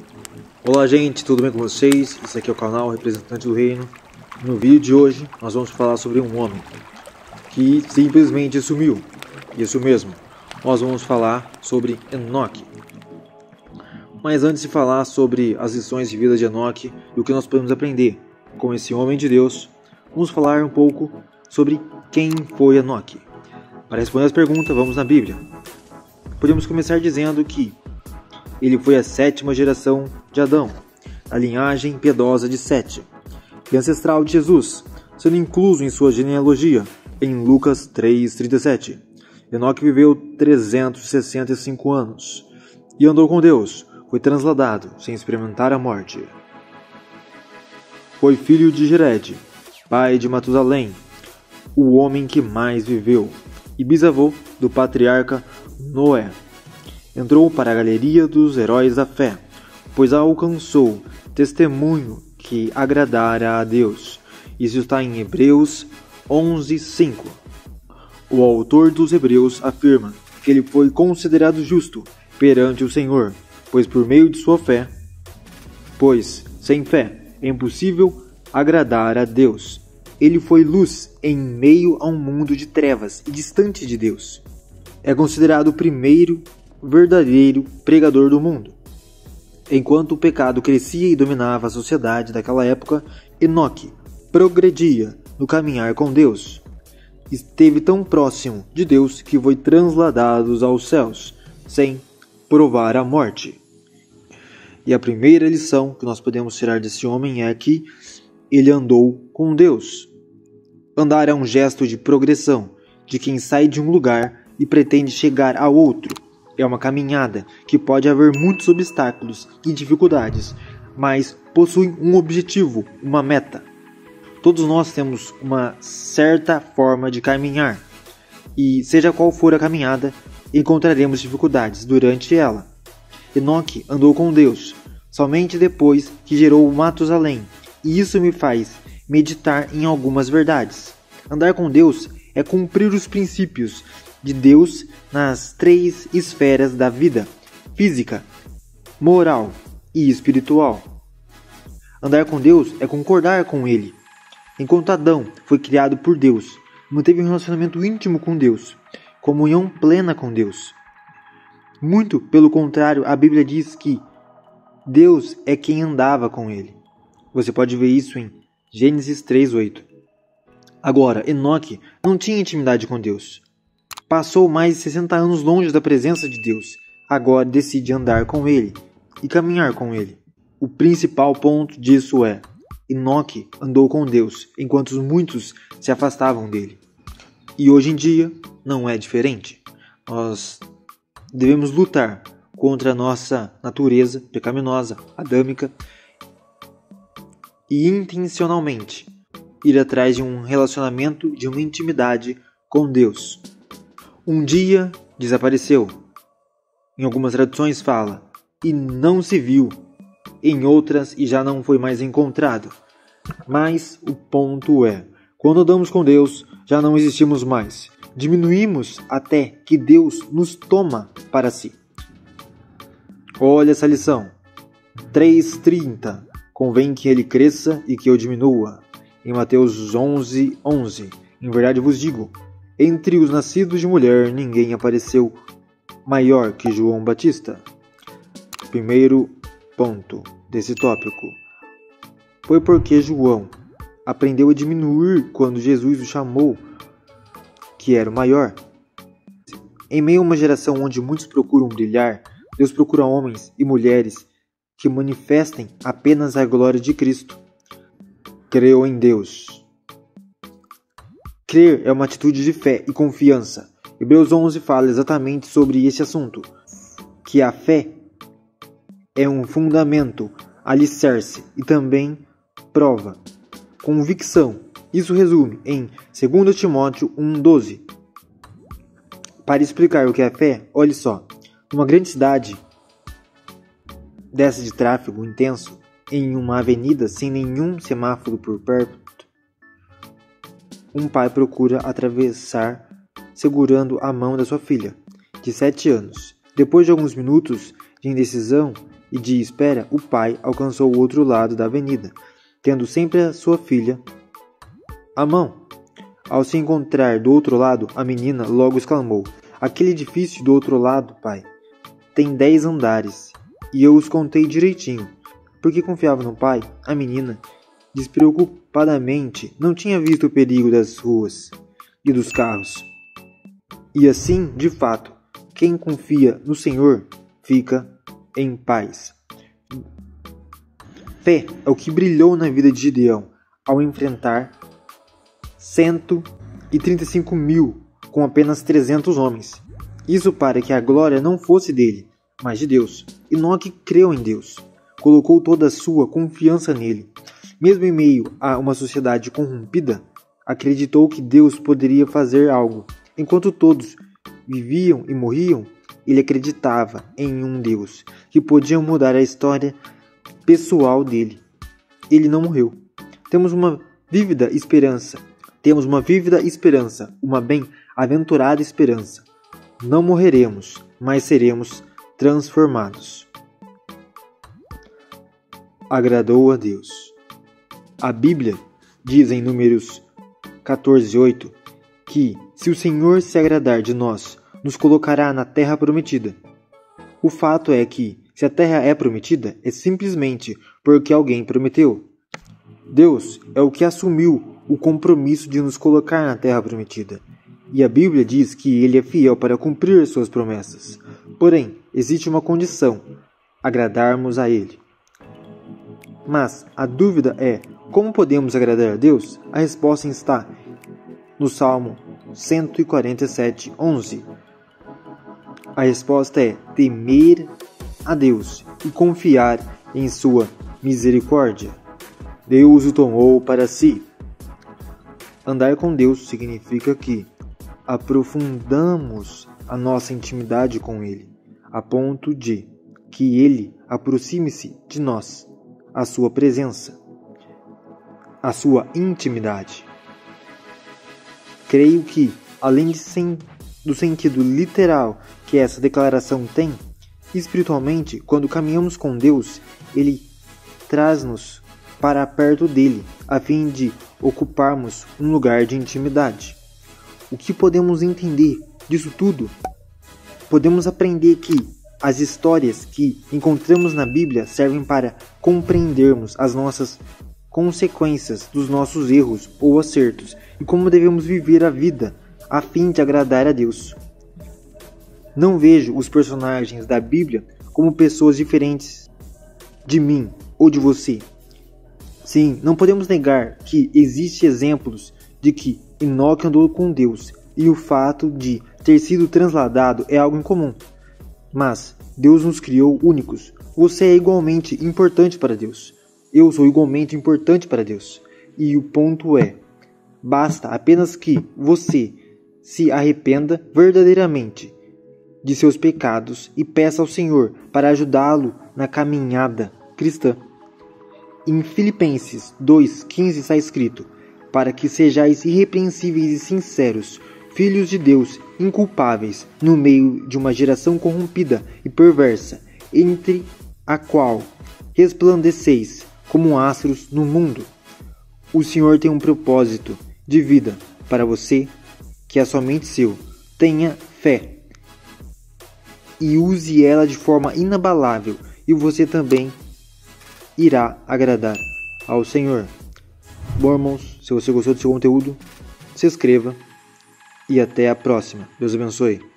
Olá gente, tudo bem com vocês? Esse aqui é o canal Representante do Reino. No vídeo de hoje nós vamos falar sobre um homem que simplesmente sumiu. Isso mesmo, nós vamos falar sobre Enoque. Mas antes de falar sobre as lições de vida de Enoque e o que nós podemos aprender com esse homem de Deus, vamos falar um pouco sobre quem foi Enoque. Para responder as perguntas, vamos na Bíblia. Podemos começar dizendo que ele foi a 7ª geração de Adão, a linhagem piedosa de Sete, e ancestral de Jesus, sendo incluso em sua genealogia em Lucas 3,37. Enoque viveu 365 anos e andou com Deus, foi transladado sem experimentar a morte. Foi filho de Jered, pai de Matusalém, o homem que mais viveu, e bisavô do patriarca Noé. Entrou para a galeria dos heróis da fé, pois alcançou testemunho que agradara a Deus. Isso está em Hebreus 11:5. O autor dos Hebreus afirma que ele foi considerado justo perante o Senhor, pois por meio de sua fé, pois sem fé é impossível agradar a Deus. Ele foi luz em meio a um mundo de trevas e distante de Deus. É considerado o primeiro verdadeiro pregador do mundo. Enquanto o pecado crescia e dominava a sociedade daquela época, Enoque progredia no caminhar com Deus. Esteve tão próximo de Deus que foi transladado aos céus, sem provar a morte. E a primeira lição que nós podemos tirar desse homem é que ele andou com Deus. Andar é um gesto de progressão, de quem sai de um lugar e pretende chegar a outro. É uma caminhada que pode haver muitos obstáculos e dificuldades, mas possui um objetivo, uma meta. Todos nós temos uma certa forma de caminhar, e seja qual for a caminhada, encontraremos dificuldades durante ela. Enoque andou com Deus somente depois que gerou Matusalém, e isso me faz meditar em algumas verdades. Andar com Deus é cumprir os princípios de Deus nas 3 esferas da vida: física, moral e espiritual. Andar com Deus é concordar com Ele. Enquanto Adão foi criado por Deus, manteve um relacionamento íntimo com Deus, comunhão plena com Deus. Muito pelo contrário, a Bíblia diz que Deus é quem andava com ele. Você pode ver isso em Gênesis 3:8. Agora, Enoque não tinha intimidade com Deus. Passou mais de 60 anos longe da presença de Deus. Agora decide andar com Ele e caminhar com Ele. O principal ponto disso é: Enoque andou com Deus, enquanto muitos se afastavam dele. E hoje em dia não é diferente. Nós devemos lutar contra a nossa natureza pecaminosa, adâmica, e intencionalmente ir atrás de um relacionamento, de uma intimidade com Deus. Um dia desapareceu. Em algumas traduções fala, e não se viu. Em outras, e já não foi mais encontrado. Mas o ponto é, quando andamos com Deus, já não existimos mais. Diminuímos até que Deus nos toma para si. Olha essa lição. 3:30. Convém que ele cresça e que eu diminua. Em Mateus 11:11. Em verdade vos digo, entre os nascidos de mulher, ninguém apareceu maior que João Batista. Primeiro ponto desse tópico. Foi porque João aprendeu a diminuir quando Jesus o chamou, que era o maior. Em meio a uma geração onde muitos procuram brilhar, Deus procura homens e mulheres que manifestem apenas a glória de Cristo. Creu em Deus. Crer é uma atitude de fé e confiança. Hebreus 11 fala exatamente sobre esse assunto, que a fé é um fundamento, alicerce e também prova, convicção. Isso resume em 2 Timóteo 1:12. Para explicar o que é fé, olhe só. Numa grande cidade dessa de tráfego intenso, em uma avenida sem nenhum semáforo por perto, um pai procura atravessar segurando a mão da sua filha, de 7 anos. Depois de alguns minutos de indecisão, e de espera, o pai alcançou o outro lado da avenida, tendo sempre a sua filha à mão. Ao se encontrar do outro lado, a menina logo exclamou: "Aquele edifício do outro lado, pai, tem 10 andares, e eu os contei direitinho." Porque confiava no pai, a menina, despreocupadamente, não tinha visto o perigo das ruas e dos carros. E assim, de fato, quem confia no Senhor fica em paz. Fé é o que brilhou na vida de Gideão ao enfrentar 135.000 com apenas 300 homens. Isso para que a glória não fosse dele, mas de Deus. Enoque creu em Deus, colocou toda a sua confiança nele. Mesmo em meio a uma sociedade corrompida, acreditou que Deus poderia fazer algo. Enquanto todos viviam e morriam, ele acreditava em um Deus que podia mudar a história pessoal dele. Ele não morreu. Temos uma vívida esperança, uma bem-aventurada esperança. Não morreremos, mas seremos transformados. Agradou a Deus. A Bíblia diz em Números 14:8 que, se o Senhor se agradar de nós, nos colocará na terra prometida. O fato é que, se a terra é prometida, é simplesmente porque alguém prometeu. Deus é o que assumiu o compromisso de nos colocar na terra prometida. E a Bíblia diz que Ele é fiel para cumprir suas promessas. Porém, existe uma condição: agradarmos a Ele. Mas a dúvida é: como podemos agradar a Deus? A resposta está no Salmo 147:11. A resposta é temer a Deus e confiar em sua misericórdia. Deus o tomou para si. Andar com Deus significa que aprofundamos a nossa intimidade com Ele, a ponto de que Ele aproxime-se de nós, a sua presença, a sua intimidade. Creio que, além do sentido literal que essa declaração tem, espiritualmente, quando caminhamos com Deus, Ele traz-nos para perto dele, a fim de ocuparmos um lugar de intimidade. O que podemos entender disso tudo? Podemos aprender que as histórias que encontramos na Bíblia servem para compreendermos as nossas consequências dos nossos erros ou acertos e como devemos viver a vida a fim de agradar a Deus. Não vejo os personagens da Bíblia como pessoas diferentes de mim ou de você. Sim, não podemos negar que existem exemplos de que Enoque andou com Deus e o fato de ter sido transladado é algo incomum. Mas Deus nos criou únicos. Você é igualmente importante para Deus. Eu sou igualmente importante para Deus. E o ponto é: basta apenas que você se arrependa verdadeiramente de seus pecados e peça ao Senhor para ajudá-lo na caminhada cristã. Em Filipenses 2:15 está escrito: para que sejais irrepreensíveis e sinceros, filhos de Deus, inculpáveis, no meio de uma geração corrompida e perversa, entre a qual resplandeceis como astros no mundo. O Senhor tem um propósito de vida para você que é somente seu. Tenha fé e use ela de forma inabalável, e você também irá agradar ao Senhor. Bom, irmãos, se você gostou desse conteúdo, se inscreva e até a próxima. Deus abençoe.